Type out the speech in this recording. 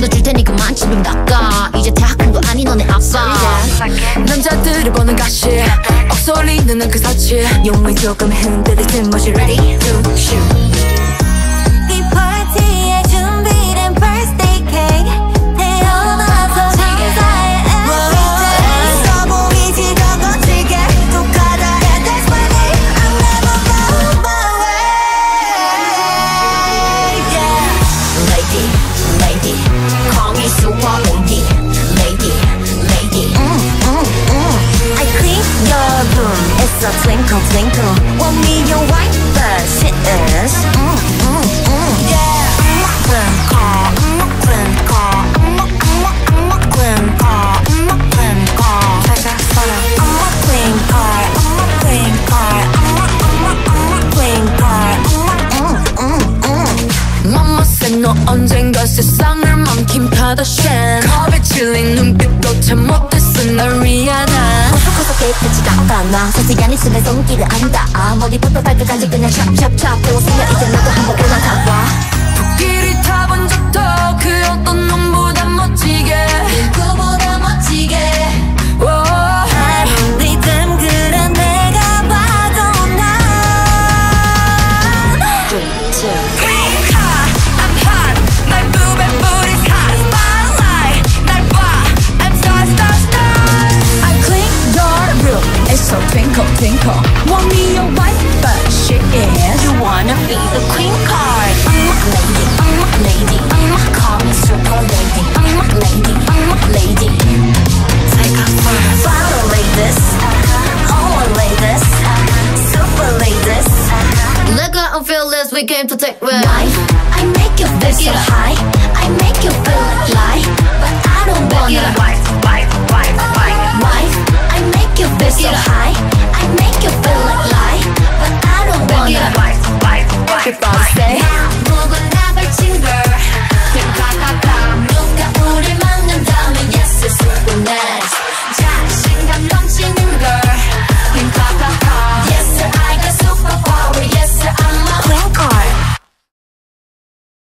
더 줄 테니 그만 치면 닦아. 이제 다 큰 거 아니 너네 아빠. 남자들이 보는 가시 억소리 넣는 그 사치 용을 조금 흔들릴 틈없이 ready to shoot. 이 파티에 준비된 birthday cake 태어나서 감사해 everyday 써보이지도 거칠게 똑같아 yeah that's my name I'll never go my way yeah. Lady, lady, call me 수화옹기. Lady, lady, I clean your room it's a twinkle twinkle want me your wife but she is yeah. Mama said 너 언젠가 세상을 망친 카다쉔 겁에 질린 눈빛도 참 못했어 널 위하나 커서 개패지가 않아 사실 있으면 손길을 안다 머리부터 발끝까지 그냥 샵샵샵 배웠으면 이제 나도 한번 올라가봐 코끼리 타본 적도 그 어떤 놈보다 멋지게 누구보다 멋지게 리듬 그래 내가 봐도 난 Queencard I'm hot 날 bluebeard booty's hot Spotlight 날 봐 I'm star star star I clean your room it's so twinkle twinkle want me your wife but she is you wanna be the Queencard. Lady, call me super lady. Lady, take off first follow ladies all ladies super ladies look out and feel this, we came to take rid. I make you feel so high I make you feel like but I don't wanna